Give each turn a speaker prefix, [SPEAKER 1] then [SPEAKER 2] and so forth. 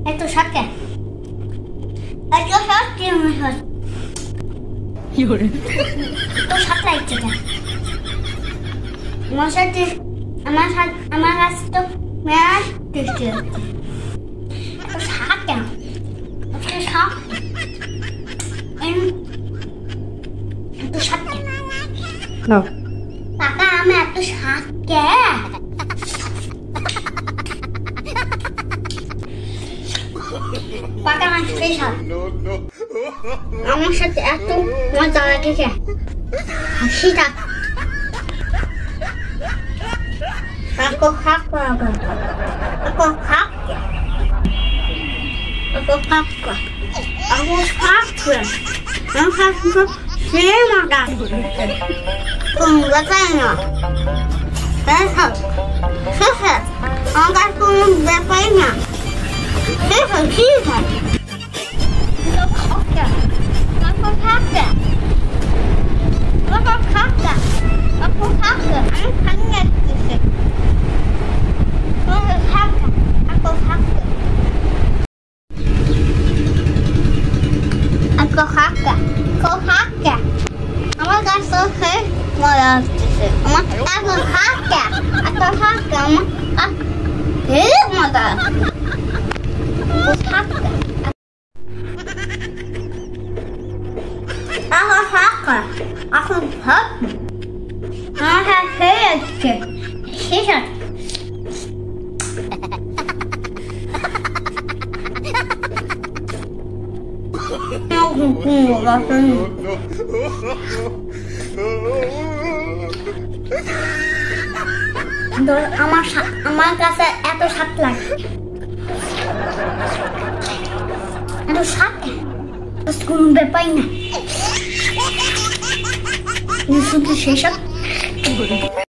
[SPEAKER 1] এত সাথে এত সাথে কি হয় ইওরে তো সাথে লাগছে আমার কাছে তো ম্যাচ টেস্টি হচ্ছে এত সাথে আজকে সাথে এত সাথে
[SPEAKER 2] না
[SPEAKER 1] কাকা আমি এত সাথে পাকা মাছ স্পেশাল আমার সাথে এত মজা লাগছে হাসিটা aku hak আমার কাছে মজা আসতেছে আমার এখন হাঁকা একটা হাঁকা আমার মজা এখন হাঁকা এখন ভাত আমার কাছে খেয়ে যাচ্ছে শেষ আছে আমার কাছে এত স্বাদ লাগে এত স্বাদ কোনো ব্যাপারই না শুধু শেষ